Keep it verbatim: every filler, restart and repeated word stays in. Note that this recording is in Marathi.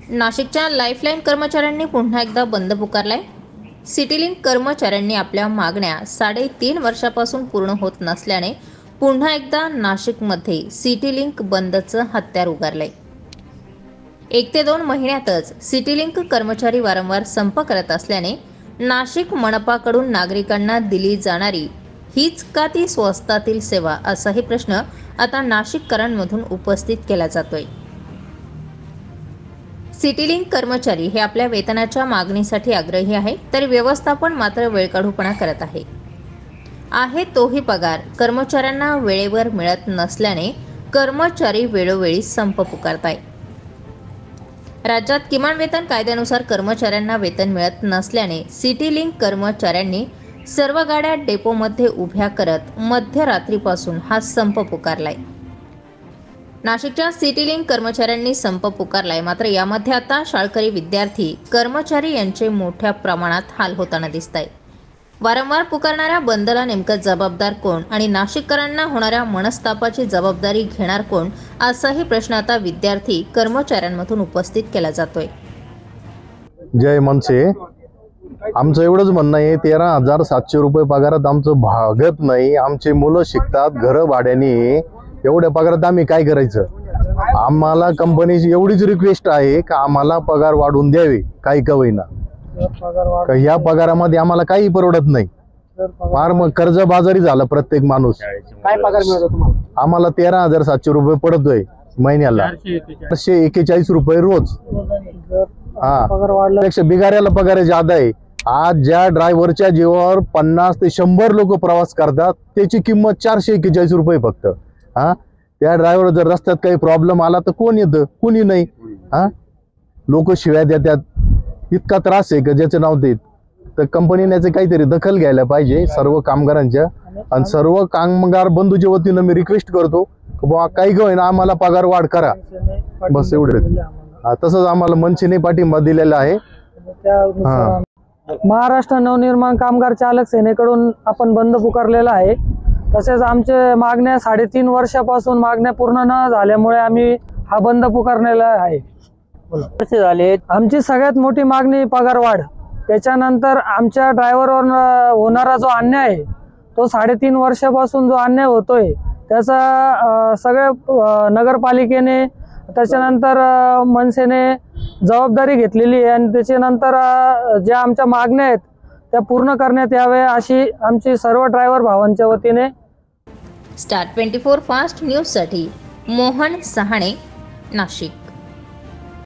नाशिकच्या लाईफलाईन कर्मचाऱ्यांनी पुन्हा एकदा बंद पुकारलाय। सिटीलिंक कर्मचाऱ्यांनी आपल्या मागण्या साडेतीन वर्षापासून पूर्ण होत नसल्याने पुन्हा एकदा नाशिकमध्ये सिटीलिंक बंदचं हत्यार उगारलंय। एक ते दोन महिन्यातच सिटीलिंक कर्मचारी वारंवार संप करत असल्याने नाशिक मनपाकडून नागरिकांना दिली जाणारी हीच का ती स्वस्तातील सेवा, असाही प्रश्न आता नाशिककरांमधून उपस्थित केला जातोय। सिटीलिंक कर्मचारी हे आपल्या वेतनाच्या मागणीसाठी आग्रही आहे, तर व्यवस्थापन मात्र वेळकाढूपणा करत आहे आहे तोही पगार कर्मचाऱ्यांना वेळेवर मिळत नसल्याने कर्मचारी वेळोवेळी संप पुकारताय। राज्यात किमान वेतन कायद्यानुसार कर्मचाऱ्यांना वेतन मिळत नसल्याने सिटीलिंक कर्मचाऱ्यांनी सर्व गाड्या डेपोमध्ये उभ्या करत मध्यरात्रीपासून हा संप पुकारलाय। नाशिकच्या सिटीलिंक कर्मचाऱ्यांनी संप पुकारलाय, मात्र यामध्ये आता शाळकरी विद्यार्थी कर्मचारी यांचे मोठ्या प्रमाणात हाल होताना दिसत आहे। वारंवार पुकारणाऱ्या बंदला नेमकं जबाबदार कोण आणि नाशिककरांना होणाऱ्या मनस्तापाची जबाबदारी घेणार कोण, असाही प्रश्न आता विद्यार्थी कर्मचाऱ्यांमधून उपस्थित केला जातोय। जय मनसे, आमचं एवढंच म्हणणं आहे, तेरा हजार सातशे रुपये पगारात आमचं भागत नाही। आमचे मुलं शिकतात, घरं भाड्याने, एवढ्या पगारात आम्ही काय करायचं? आम्हाला कंपनीची एवढीच रिक्वेस्ट आहे का आम्हाला पगार वाढवून द्यावे, काही का होईना। ह्या पगारामध्ये आम्हाला काही परवडत नाही, फार मग कर्जबाजारी झाला प्रत्येक माणूस। काय पगार मिळतो तुम्हाला? आम्हाला तेरा हजार सातशे रुपये पडतोय महिन्याला, चारशे एकेचाळीस रुपये रोज। हा, पेक्षा बिगाऱ्याला पगार ज्यादा आहे। आज ज्या ड्रायव्हरच्या जीवावर पन्नास ते शंभर लोक प्रवास करतात त्याची किंमत चारशे एकेचाळीस रुपये फक्त। हा, त्या ड्रायव्हर जर रस्त्यात काही प्रॉब्लेम आला तर कोण येतं? कोणी नाही। हा, लोक शिव्या देतात, इतका त्रास आहे का ज्याचं नाव देत। तर कंपनीने याची काहीतरी दखल घ्यायला पाहिजे सर्व कामगारांच्या, आणि सर्व कामगार बंधूच्या वतीनं मी रिक्वेस्ट करतो की बाबा काही का होईना आम्हाला पगार वाढ करा, बस एवढे। तसंच आम्हाला मनसेने पाठिंबा दिलेला आहे। महाराष्ट्र नवनिर्माण कामगार चालक सेनेकडून आपण बंद पुकारलेला आहे। तसेच आमचे मागण्या साडेतीन वर्षापासून मागण्या पूर्ण न झाल्यामुळे आम्ही हा बंद पुकारलेला आहे। झाले आमची सगळ्यात मोठी मागणी पगार वाढ, त्याच्यानंतर आमच्या ड्रायव्हरवर होणारा जो अन्याय आहे तो साडेतीन वर्षापासून जो अन्याय होतोय त्याचा सगळ्या नगरपालिकेने त्याच्यानंतर मनसेने जबाबदारी घेतलेली आहे, आणि त्याच्यानंतर ज्या आमच्या मागण्या आहेत त्या पूर्ण करण्यात यावे अशी आमची सर्व ड्रायव्हर भावांच्या वतीने। Star twenty four fast news साठी मोहन सहाणे, नाशिक।